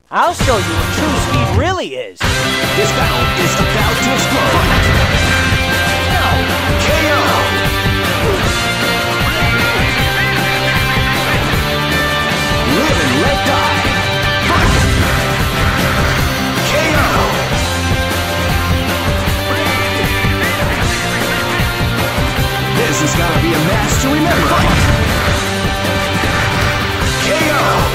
I'll show you what true speed really is. This battle is about to explode. KO! Live and let die. KO! This is gonna be a match to remember. KO!